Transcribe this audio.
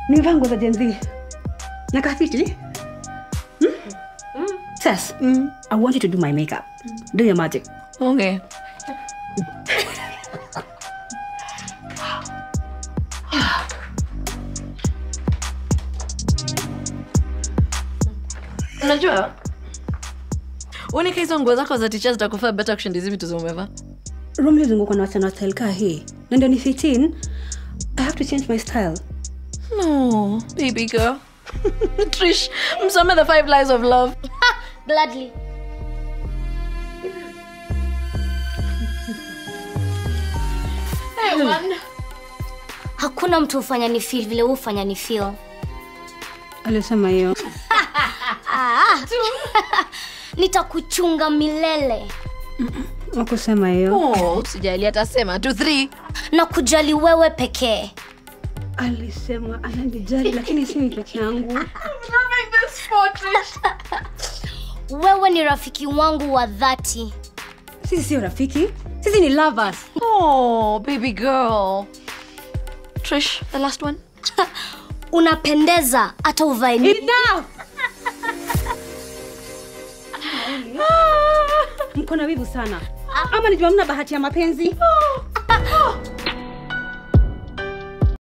Nimevaa nguo za Gen Z. Nakafiti? Cess, I want you to do my makeup. Do your magic. Okay. Unajua? Unika hizo nguo zako za teachers zitakufaa better kushinda hizi vitu zomeva. Romi zunguko na wasichana style kaa hii. Na ndio ni 15. I have to change my style. No, baby girl. Trish, msome the 5 lies of love. Gladly. Hey, man. Hakuna mtu ufanya ni feel vile ufanya ni feel. Alisema hiyo. Nitakuchunga milele. Wakusema hiyo. Usijali atasema 2 3. Na kujali wewe pekee. Alisema ananijali lakini si mimi peke yangu. Loving this Trish. Wewe ni rafiki wangu wa dhati. Sisi sio rafiki. Sisi ni lovers. Oh, baby girl. Trish, the last one. Unapendeza hata uvae nini. Enough. Mko na wivu sana. Ama nijua mna bahati ya mapenzi.